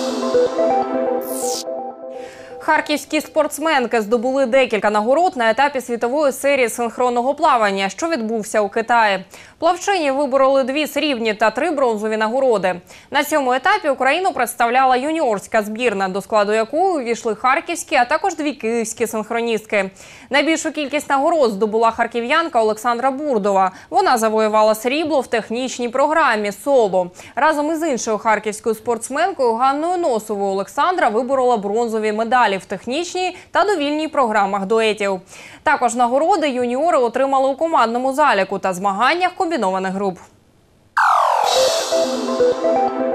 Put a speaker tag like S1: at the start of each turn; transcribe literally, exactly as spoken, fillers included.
S1: Харківські спортсменки здобули декілька нагород на етапі світової серії синхронного плавання, що відбувся у Китаї. Плавчині вибороли дві срібні та три бронзові нагороди. На цьому етапі Україну представляла юніорська збірна, до складу якої увійшли харківські, а також дві київські синхроністки. Найбільшу кількість нагород здобула харків'янка Олександра Бурдова. Вона завоювала срібло в технічній програмі «Соло». Разом із іншою харківською спортсменкою Ганною Носовою Олександра виборола бронзові медалі в технічній та довільній програмах дуетів. Також нагороди юніори отримали у командному заліку та змаганнях комбінованих груп.